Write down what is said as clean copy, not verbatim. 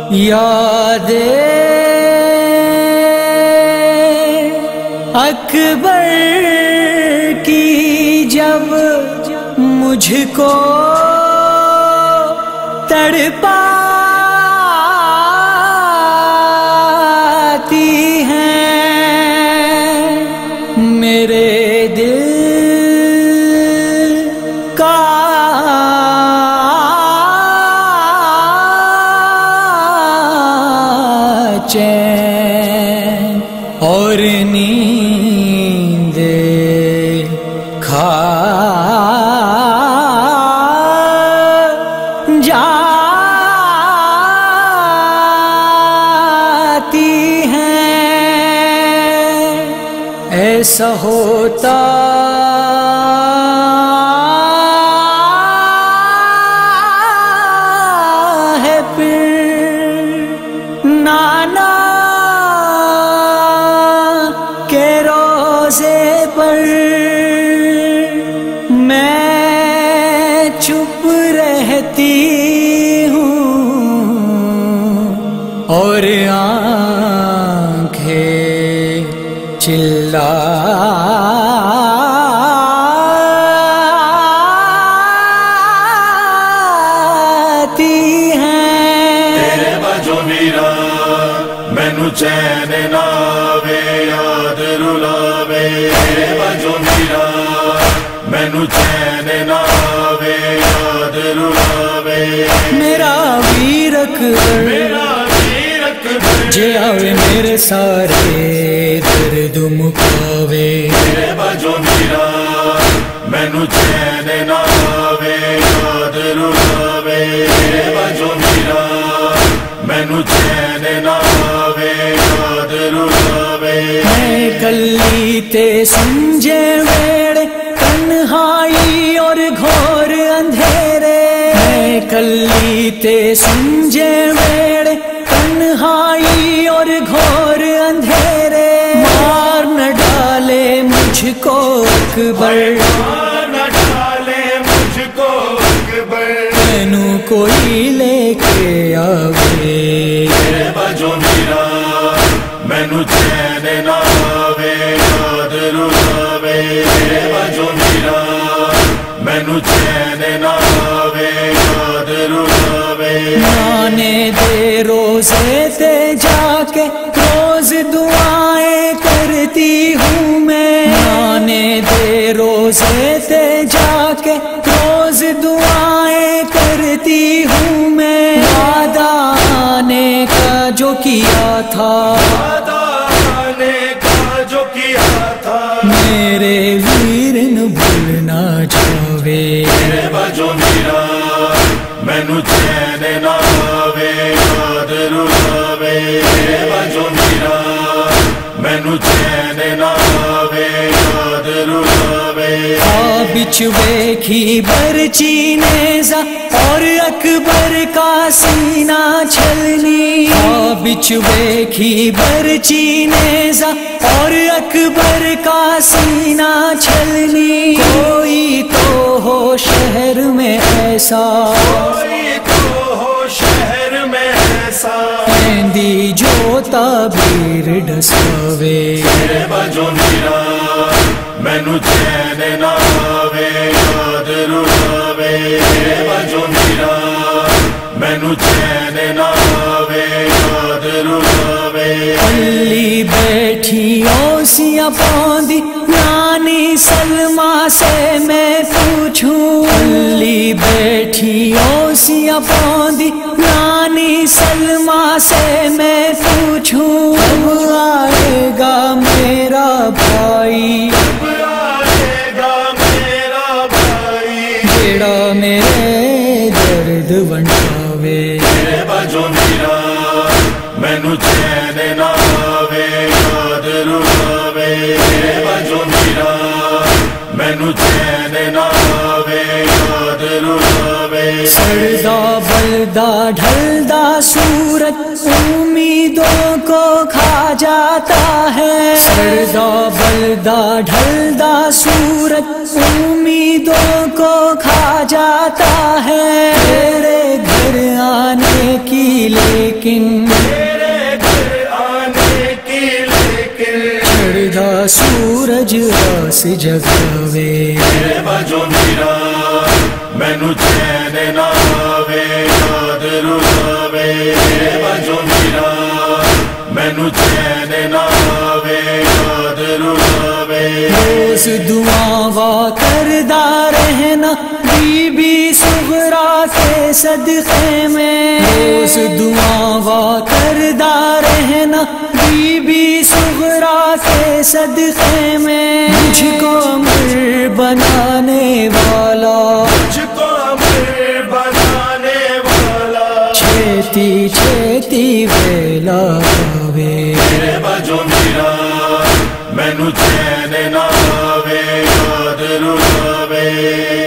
یاد اکبر کی جب مجھ کو تڑپاتی ہیں، میرے دل کا چین اور نیند کھا جاتی ہیں۔ ایسا ہوتا ہے پھر نانا کے روزے پر میں چپ رہتی ہوں اور آنکھیں چلاتی ہیں۔ تیرے وجوں میرا مینوں چین نہ آوے، یاد رلاوے، تیرے وجوں میرا مینوں چین نہ آوے، یاد رلاوے، میرا ویر اکبر جے آوے میرے سارے درد مکاوے، تیرے وجوں میرا مینوں چین نہ آوے، یاد رلاوے، تیرے وجوں میرا مینوں چین نہ آوے، یاد رلاوے۔ میں کلی تے سمجھے ویڑے تنہائی اور گھور اندھیرے، میں کلی تے سمجھے ویڑے تنہائی اور گھور اندھیرے، مار نہ ڈالے مجھ کو اکبر، مار نہ ڈالے مجھ کو اکبر، مینوں کوئی لے کے آوے، تیرے وجوں میرا مینوں چین نہ آوے، یاد رلاوے، تیرے وجوں میرا مینوں چین نہ آوے، یاد رلاوے۔ نانے دے روزے تے جا کے روز دعائیں کرتی ہوں میں، نانے دے روزے تے جا کے روز دعائیں کرتی ہوں میں، وعدہ آنے کا جو کیا تھا، وعدہ آنے کا جو کیا تھا، میرے ویر نہ بھولنا جاوے، تیرے وجوں میرا مینوں چین نہ آوے، یاد رلاوے، تیرے وجوں میرا مینوں چین نہ آوے، یاد رلاوے۔ بچ ویکھی برچی نیزا اور اکبر کا سینہ چھلنی، بچ ویکھی برچی نیزا اور اکبر کا سینہ چھلنی، کوئی تو ہو شہر میں ایسا، کوئی تو ہو شہر میں ایسا، مہندی جو تعبیر ڈساوے، تیرے وجوں میرا مینوں چین نہ آوے، یاد رلاوے، تیرے وجوں میرا مینوں چین نہ آوے، یاد رلاوے۔ علی بیٹھی اوسیاں پاندی نانی سلمہ سے میں پوچھوں، علی بیٹھی اوسیاں پاندی نانی سلمہ سے میں پوچھوں، کب آئے گا میرا بھائی، کب آئے گا میرا بھائی، جیڑا میرے درد ونڈاوے، تیرے وجوں میرا مینوں چین نہ آوے، یاد رلاوے، تیرے وجوں میرا مینوں چین نہ آوے، یاد رلاوے۔ سڑدا بلدا ڈھلدا سورج صورت امیدوں کو کھا جاتا ہے، سردا بلدا ڈھلدا صورت امیدوں کو کھا جاتا ہے، تیرے گھر آنے کی لیکن چڑھدا سورج آس جگاوے، بجو میرا مینو چین نہ آوے، یاد رلاوے، بجو میرا مینو چین نہ آوے، یاد رلاوے، روز دعا کردا رہنا بی بی صغرا کے صدقے میں، روز دعا کردا رہنا بی بی صغرا کے صدقے میں، مجھ کو امر بنانے والا، مجھ کو امر بنانے والا، چھیتی چھیتی ویلا آوے، بجو میرا مینو چین نہ آوے، یاد رلاوے۔